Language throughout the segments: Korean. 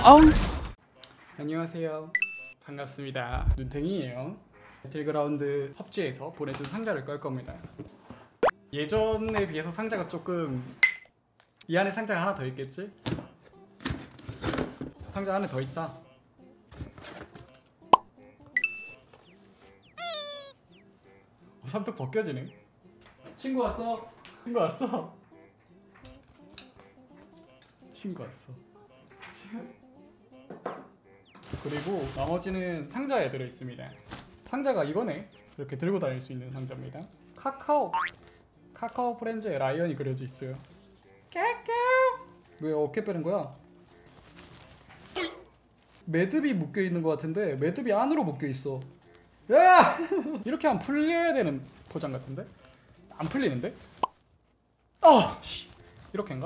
아우. 안녕하세요. 반갑습니다. 눈탱이에요. 배틀그라운드 펍지에서 보내준 상자를 끌 겁니다. 예전에 비해서 상자가 조금 이 안에 상자가 하나 더 있겠지? 상자 안에 더 있다. 삼뚝 벗겨지네. 친구 왔어. 친구 왔어. 친구 왔어. 그리고 나머지는 상자에 들어있습니다. 상자가 이거네. 이렇게 들고 다닐 수 있는 상자입니다. 카카오 프렌즈에 라이언이 그려져 있어요. 왜 어깨 빼는 거야? 매듭이 묶여있는 것 같은데 매듭이 안으로 묶여있어. 야! 이렇게 하면 풀려야 되는 포장 같은데? 안 풀리는데? 이렇게인가?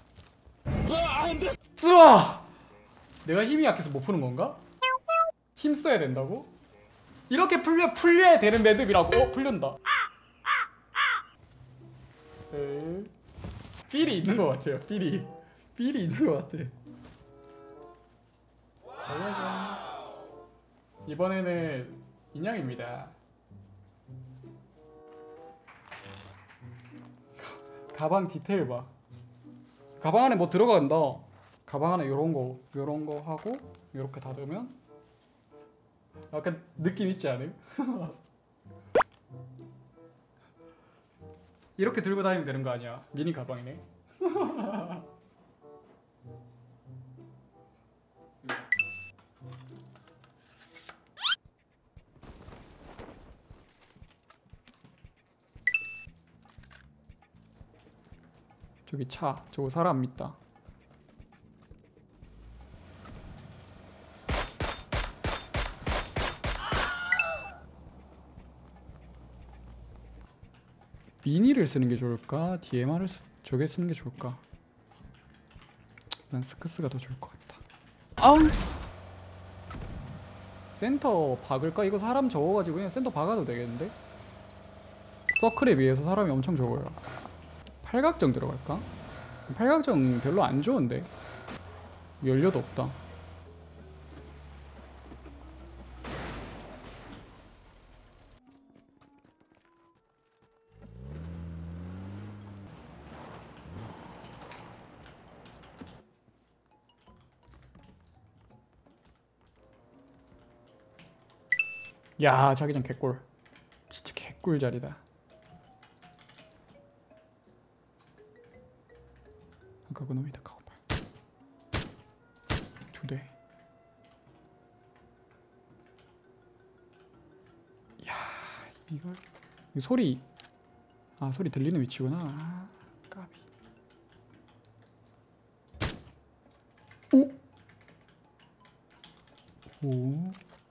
으아! 내가 힘이 약해서 못 푸는 건가? 힘 써야 된다고? 이렇게 풀면 풀려야 되는 매듭이라고? 풀린다. 필이 있는 것 같아요. 필이 있는 것 같아. 이번에는 인형입니다. 가방 디테일 봐. 가방 안에 뭐 들어간다. 가방 안에 요런 거 하고 요렇게 닫으면 약간 느낌 있지 않아요? 이렇게 들고 다니면 되는 거 아니야? 미니 가방이네. 저기 차, 저거 사람 있다. 미니를 쓰는 게 좋을까? DMR을 저게 쓰는 게 좋을까? 난 스크스가 더 좋을 것 같다. 아우. 센터 박을까? 이거 사람 적어가지고 그냥 센터 박아도 되겠는데? 서클에 비해서 사람이 엄청 적어요. 팔각정 들어갈까? 팔각정 별로 안 좋은데 연료도 없다. 야, 자기장 개꿀. 진짜 개꿀 자리다. 아까 그놈이다. 카고팔 2대. 야, 이걸 이 소리. 소리 들리는 위치구나. 까비. 오.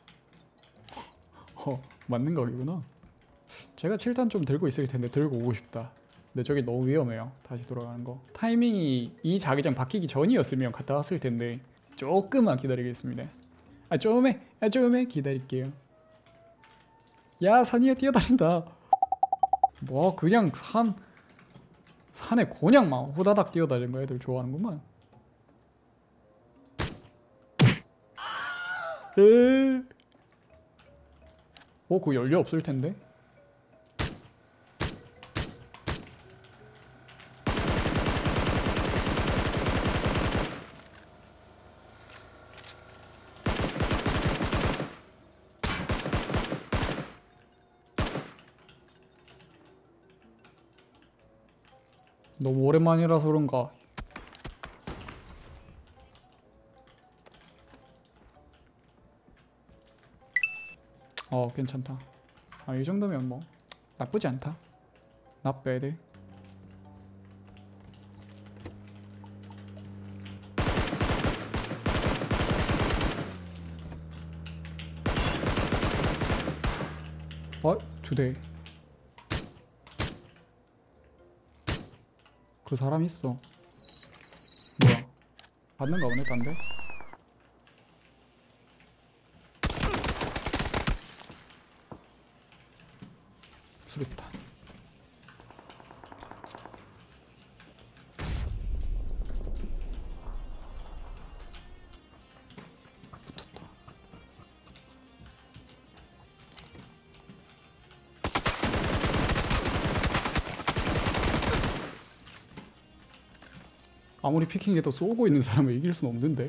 맞는 각이구나. 제가 7탄 좀 들고 있을 텐데 들고 오고 싶다. 근데 저기 너무 위험해요. 다시 돌아가는 거. 타이밍이 이 자기장 바뀌기 전이었으면 갔다 왔을 텐데 조금만 기다리겠습니다. 좀만 기다릴게요. 야, 산 위에 뛰어다닌다. 뭐 그냥 산에 그냥 막 호다닥 뛰어다니는 거 애들 좋아하는구만. 그거 연료 없을 텐데. 너무 오랜만이라서 그런가. 괜찮다. 이 정도면 뭐 나쁘지 않다. Not bad. 두 대. 그 사람 있어. 뭐야? 받는가 보네, 딴데? 수류탄. 아무리 피킹해도 쏘고 있는 사람을 이길 순 없는데.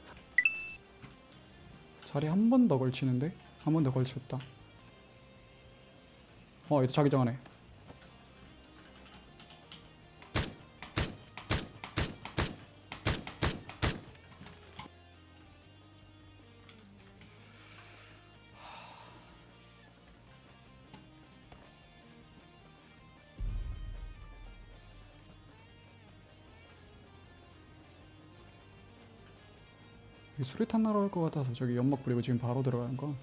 자리 한 번 더 걸치는데? 한 번 더 걸쳤다. 얘도 자기장 안에. 수류탄 날아올 것 같아서 저기 연막 뿌리고 지금 바로 들어가는 거.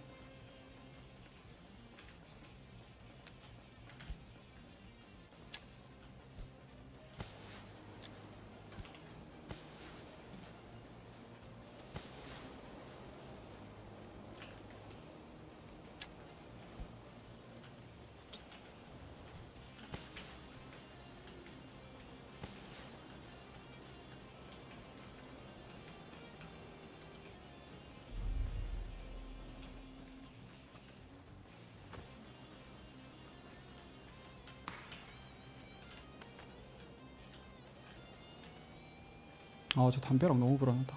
저 담벼락 너무 불안하다.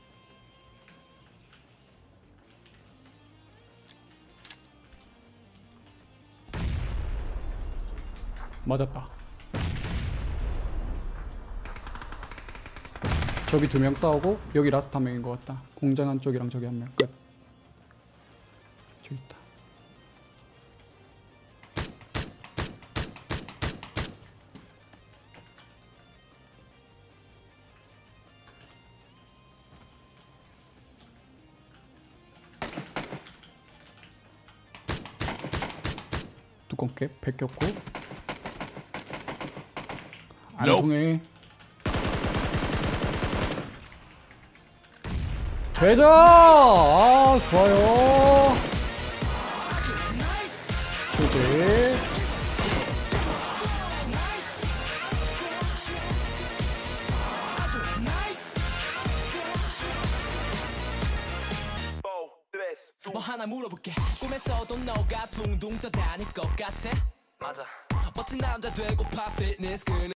맞았다. 저기 2명 싸우고 여기 라스트 한 명인 것 같다. 공장 한쪽이랑 저기 한 명. 끝. 저기 있다. 뚜껑캡 벗겼고 안송해. 되자! 좋아요. 그지? 뭐 하나 물어볼게. 꿈에서도 너가 둥둥 떠다닐 것 같아. 맞아. 멋진 남자 되고파 피트니스